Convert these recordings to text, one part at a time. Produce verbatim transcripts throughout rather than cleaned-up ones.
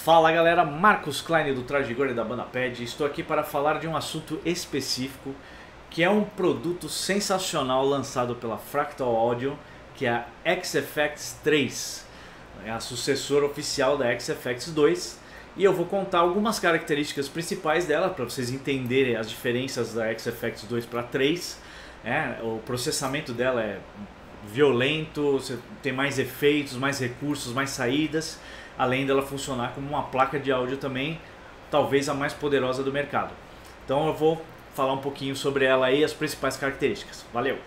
Fala galera, Marcos Klein do Traje Rigor e da banda Pad. Estou aqui para falar de um assunto específico, que é um produto sensacional lançado pela Fractal Audio, que é a X F X três, é a sucessora oficial da X F X dois, e eu vou contar algumas características principais dela para vocês entenderem as diferenças da X F X dois para três. É, o processamento dela é violento, você tem mais efeitos, mais recursos, mais saídas, além dela funcionar como uma placa de áudio também, talvez a mais poderosa do mercado. Então eu vou falar um pouquinho sobre ela e as principais características. Valeu!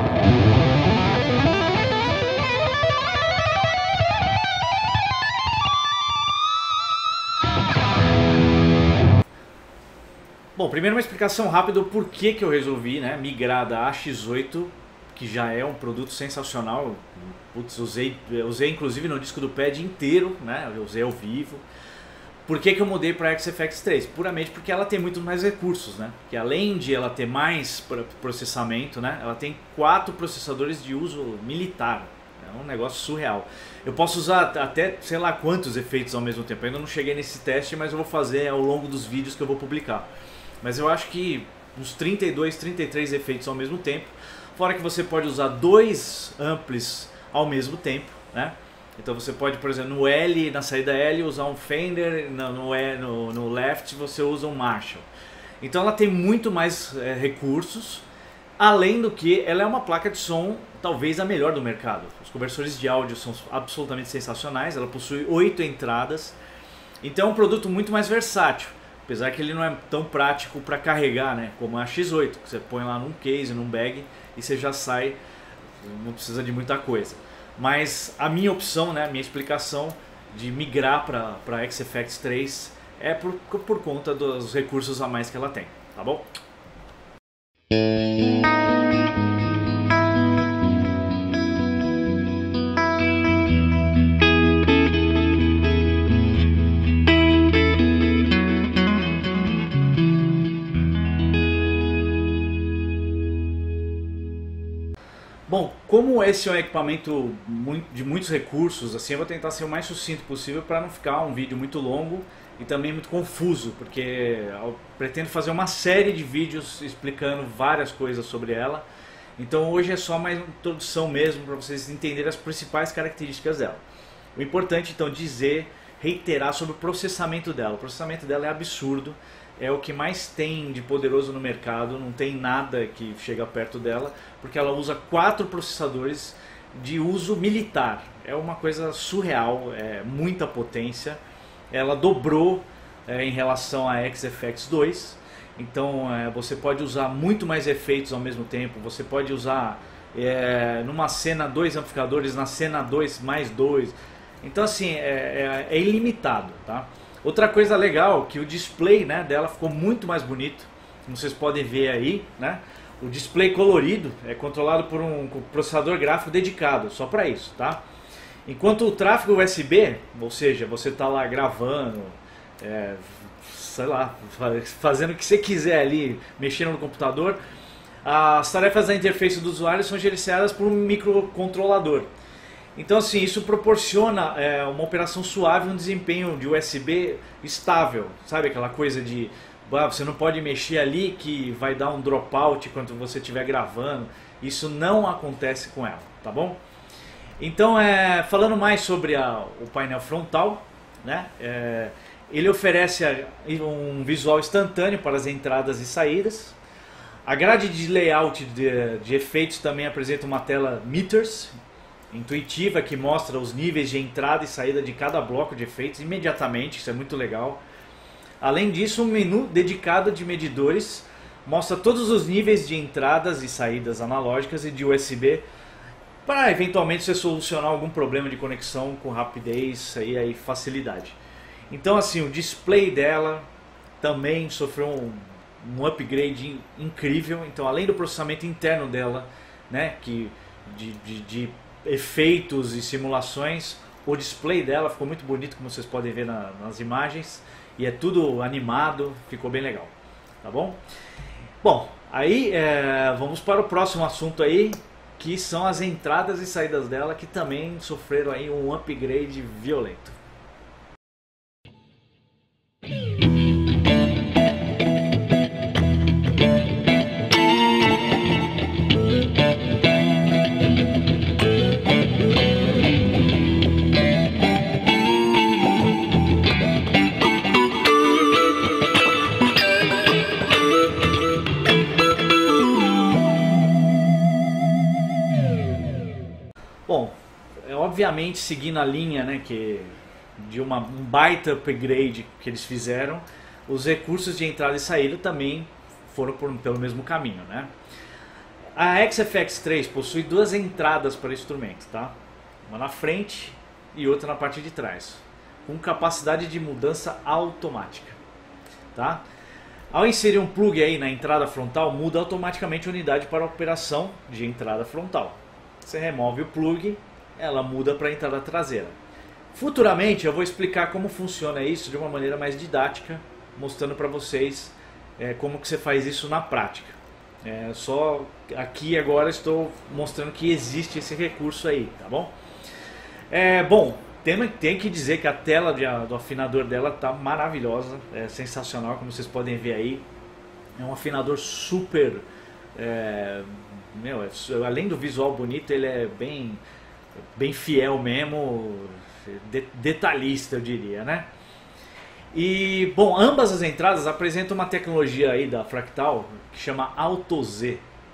Bom, primeiro uma explicação rápida do porquê que eu resolvi, né, migrar da A X oito, que já é um produto sensacional. Putz, usei, usei inclusive no disco do Pad inteiro, né? Eu usei ao vivo. Por que que eu mudei para a X F X três? Puramente porque ela tem muito mais recursos, né? Que além de ela ter mais processamento, né? Ela tem quatro processadores de uso militar. É um negócio surreal. Eu posso usar até sei lá quantos efeitos ao mesmo tempo. Eu ainda não cheguei nesse teste, mas eu vou fazer ao longo dos vídeos que eu vou publicar. Mas eu acho que uns trinta e dois, trinta e três efeitos ao mesmo tempo. Fora que você pode usar dois amplis ao mesmo tempo, né? Então você pode, por exemplo, no L, na saída L, usar um Fender, no, no, no left você usa um Marshall. Então ela tem muito mais é, recursos, além do que ela é uma placa de som talvez a melhor do mercado. Os conversores de áudio são absolutamente sensacionais, ela possui oito entradas, então é um produto muito mais versátil. Apesar que ele não é tão prático para carregar, né, como a X oito, que você põe lá num case, num bag e você já sai, não precisa de muita coisa. Mas a minha opção, né, a minha explicação de migrar para a X F X três é por, por conta dos recursos a mais que ela tem, tá bom? Bom, como esse é um equipamento de muitos recursos, assim, eu vou tentar ser o mais sucinto possível para não ficar um vídeo muito longo e também muito confuso, porque eu pretendo fazer uma série de vídeos explicando várias coisas sobre ela. Então hoje é só mais uma introdução mesmo para vocês entenderem as principais características dela. O importante então é dizer, reiterar sobre o processamento dela. O processamento dela é absurdo. É o que mais tem de poderoso no mercado, não tem nada que chega perto dela, porque ela usa quatro processadores de uso militar. É uma coisa surreal, é muita potência. Ela dobrou é, em relação à X F X dois, então é, você pode usar muito mais efeitos ao mesmo tempo, você pode usar é, numa cena dois amplificadores, na cena dois mais dois. Então assim, é, é, é ilimitado, tá? Outra coisa legal, que o display, né, dela ficou muito mais bonito, como vocês podem ver aí, né? O display colorido é controlado por um processador gráfico dedicado, só para isso, tá? Enquanto o tráfego U S B, ou seja, você está lá gravando, é, sei lá, fazendo o que você quiser ali, mexendo no computador, as tarefas da interface do usuário são gerenciadas por um microcontrolador. Então assim, isso proporciona é, uma operação suave, um desempenho de U S B estável, sabe aquela coisa de ah, você não pode mexer ali que vai dar um dropout quando você estiver gravando. Isso não acontece com ela, tá bom? Então é, falando mais sobre a, o painel frontal, né, é, ele oferece um visual instantâneo para as entradas e saídas. A grade de layout de, de efeitos também apresenta uma tela meters intuitiva que mostra os níveis de entrada e saída de cada bloco de efeitos imediatamente, isso é muito legal. Além disso, um menu dedicado de medidores mostra todos os níveis de entradas e saídas analógicas e de U S B para eventualmente você solucionar algum problema de conexão com rapidez e aí facilidade. Então assim, o display dela também sofreu um, um upgrade incrível. Então além do processamento interno dela, né, que de, de, de efeitos e simulações, o display dela ficou muito bonito, como vocês podem ver na, nas imagens, e é tudo animado, ficou bem legal, tá bom? Bom, aí é, vamos para o próximo assunto aí, que são as entradas e saídas dela, que também sofreram aí um upgrade violento. Bom, é, obviamente seguindo a linha, né, que de uma, um baita upgrade que eles fizeram, os recursos de entrada e saída também foram por, pelo mesmo caminho, né? A X F X três possui duas entradas para instrumento, tá? Uma na frente e outra na parte de trás, com capacidade de mudança automática, tá? Ao inserir um plug aí na entrada frontal, muda automaticamente a unidade para a operação de entrada frontal. Você remove o plug, ela muda para a entrada traseira. Futuramente eu vou explicar como funciona isso de uma maneira mais didática, mostrando para vocês é, como que você faz isso na prática. É, só aqui agora estou mostrando que existe esse recurso aí, tá bom? É, bom, tem, tem que dizer que a tela de, do afinador dela tá maravilhosa, é sensacional, como vocês podem ver aí. É um afinador super, é, meu, é, além do visual bonito, ele é bem, bem fiel mesmo, de, detalhista eu diria, né? E, bom, ambas as entradas apresentam uma tecnologia aí da Fractal que chama AutoZ.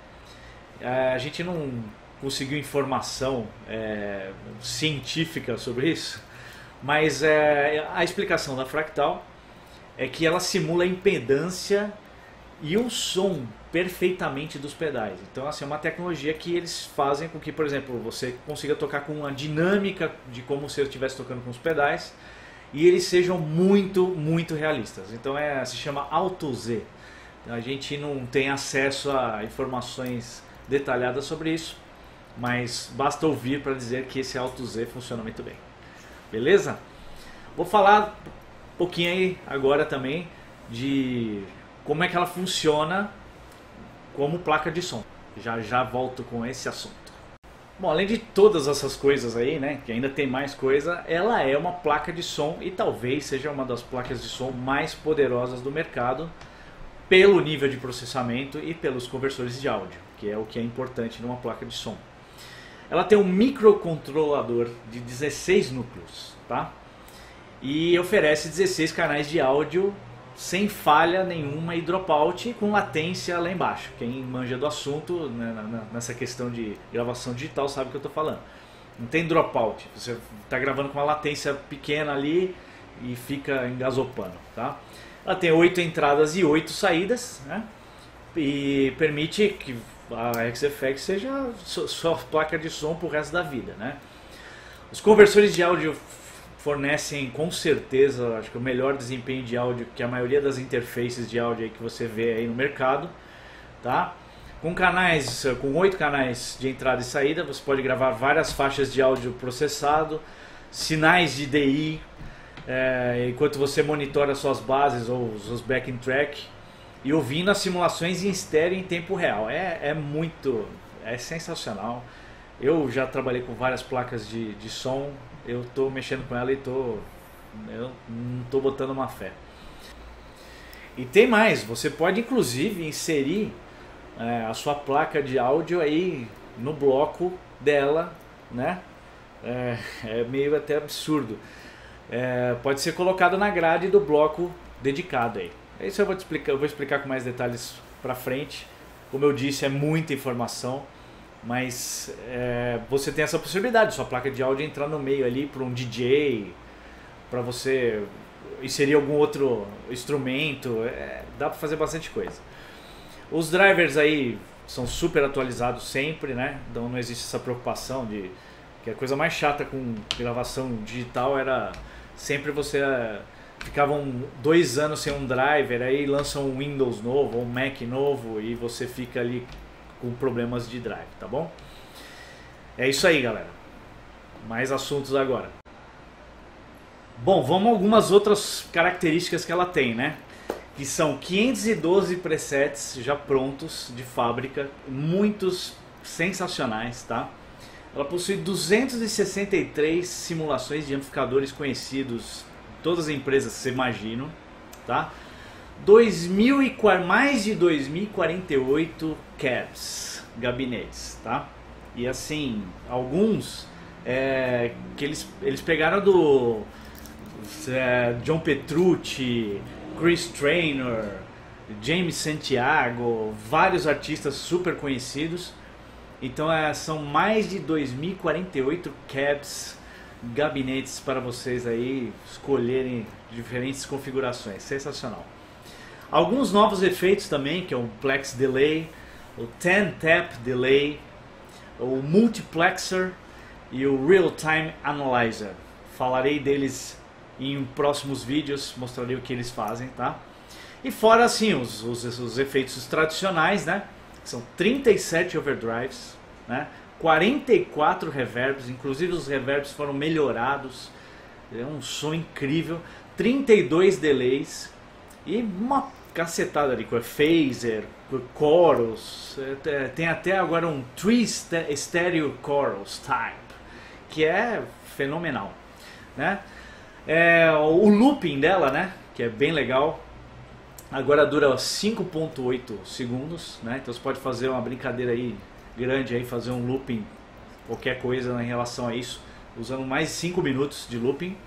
É, a gente não conseguiu informação é, científica sobre isso, mas é, a explicação da Fractal é que ela simula a impedância e o som perfeitamente dos pedais. Então, assim, é uma tecnologia que eles fazem com que, por exemplo, você consiga tocar com uma dinâmica de como se eu estivesse tocando com os pedais, e eles sejam muito, muito realistas. Então é, se chama AutoZ. A gente não tem acesso a informações detalhadas sobre isso, mas basta ouvir para dizer que esse AutoZ funciona muito bem. Beleza? Vou falar um pouquinho aí agora também de como é que ela funciona como placa de som. Já já volto com esse assunto. Bom, além de todas essas coisas aí, né, que ainda tem mais coisa, ela é uma placa de som e talvez seja uma das placas de som mais poderosas do mercado pelo nível de processamento e pelos conversores de áudio, que é o que é importante numa placa de som. Ela tem um microcontrolador de dezesseis núcleos, tá? E oferece dezesseis canais de áudio sem falha nenhuma e dropout com latência lá embaixo. Quem manja do assunto, né, nessa questão de gravação digital sabe o que eu estou falando. Não tem dropout, você está gravando com uma latência pequena ali e fica engasopando, tá? Ela tem oito entradas e oito saídas, né? E permite que a X F X seja sua placa de som para o resto da vida, né? Os conversores de áudio fornecem com certeza, acho que o melhor desempenho de áudio que a maioria das interfaces de áudio aí que você vê aí no mercado, tá? Com canais, com oito canais de entrada e saída, você pode gravar várias faixas de áudio processado, sinais de D I, é, enquanto você monitora suas bases ou os backing track e ouvindo as simulações em estéreo em tempo real. É, é muito, é sensacional. Eu já trabalhei com várias placas de, de som. Eu estou mexendo com ela e tô, eu não estou botando uma fé. E tem mais, você pode inclusive inserir é, a sua placa de áudio aí no bloco dela, né? É, é meio até absurdo. É, pode ser colocado na grade do bloco dedicado aí. Isso eu vou te explicar, eu vou explicar com mais detalhes para frente. Como eu disse, é muita informação. Mas é, você tem essa possibilidade, sua placa de áudio entrar no meio ali para um D J, para você inserir algum outro instrumento, é, dá para fazer bastante coisa. Os drivers aí são super atualizados sempre, né? Então não existe essa preocupação de que a coisa mais chata com gravação digital era sempre você é, ficavam dois anos sem um driver, aí lançam um Windows novo ou um Mac novo e você fica ali com problemas de drive, tá bom? É isso aí, galera. Mais assuntos agora. Bom, vamos a algumas outras características que ela tem, né? Que são quinhentos e doze presets já prontos de fábrica, muitos sensacionais, tá? Ela possui duzentas e sessenta e três simulações de amplificadores conhecidos, todas as empresas que você imagina, tá? dois mil e, mais de dois mil e quarenta e oito cabs, gabinetes, tá? E assim, alguns é, que eles, eles pegaram do é, John Petrucci, Chris Traynor, James Santiago, vários artistas super conhecidos, Então é, são mais de dois mil e quarenta e oito cabs, gabinetes para vocês aí escolherem diferentes configurações. Sensacional. Alguns novos efeitos também, que é o Plex Delay, o ten tap Delay, o Multiplexer e o Real Time Analyzer. Falarei deles em próximos vídeos, mostrarei o que eles fazem, tá? E fora assim, os, os, os efeitos tradicionais, né? São trinta e sete overdrives, né? quarenta e quatro reverbs, inclusive os reverbs foram melhorados, é um som incrível, trinta e dois delays e uma cacetada de coisa, phaser, chorus, tem até agora um three stereo chorus type, que é fenomenal, né? É, o looping dela, né, que é bem legal, agora dura cinco ponto oito segundos, né? Então você pode fazer uma brincadeira aí grande aí, fazer um looping, qualquer coisa em relação a isso, usando mais cinco minutos de looping.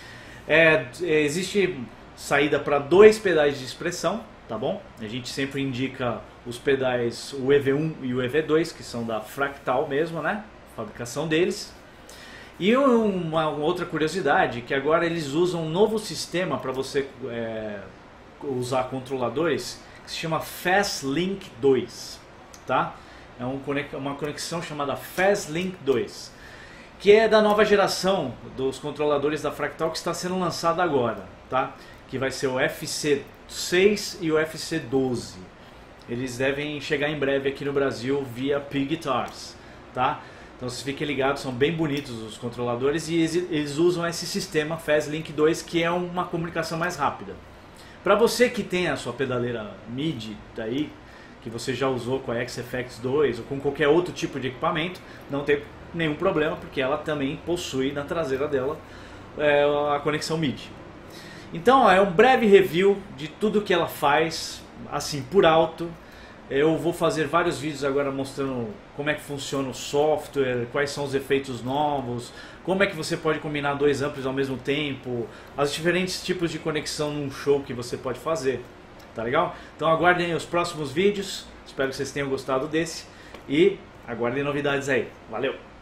É, existe saída para dois pedais de expressão, tá bom? A gente sempre indica os pedais, o E V um e o E V dois, que são da Fractal mesmo, né? Fabricação deles. E uma, uma outra curiosidade, que agora eles usam um novo sistema para você é, usar controladores, que se chama FastLink dois, tá? É um, uma conexão chamada FastLink dois, que é da nova geração dos controladores da Fractal, que está sendo lançada agora, tá? Que vai ser o F C seis e o F C doze. Eles devem chegar em breve aqui no Brasil via P-Guitars, tá? Então vocês fiquem ligados, são bem bonitos os controladores e eles usam esse sistema FastLink dois, que é uma comunicação mais rápida. Para você que tem a sua pedaleira MIDI daí, que você já usou com a X F X dois ou com qualquer outro tipo de equipamento, não tem nenhum problema, porque ela também possui na traseira dela é, a conexão MIDI. Então ó, é um breve review de tudo que ela faz, assim por alto. Eu vou fazer vários vídeos agora mostrando como é que funciona o software, quais são os efeitos novos, como é que você pode combinar dois amplos ao mesmo tempo, os diferentes tipos de conexão num show que você pode fazer, tá legal? Então aguardem os próximos vídeos, espero que vocês tenham gostado desse e aguardem novidades aí. Valeu!